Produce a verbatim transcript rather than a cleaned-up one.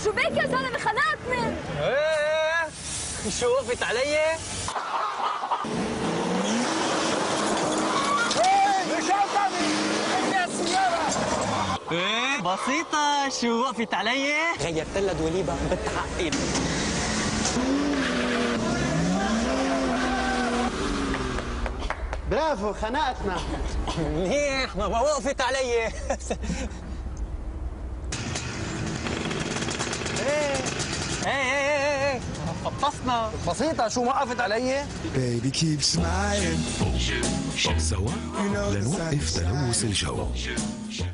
شو بك يا زلمه؟ خنقتني. ايه شو وقفت علي؟ ايه مش عطاني بدي السيارة. ايه بسيطة، شو وقفت علي؟ غيرت لها دوليبة بتعقد. برافو خنقتنا. منيح، ما وقفت علي. ايه ايه ايه ايه فطسنا. بسيطة، شو وقفت علي؟ Baby keep smiling. سوا لنوقف تلوث الجو.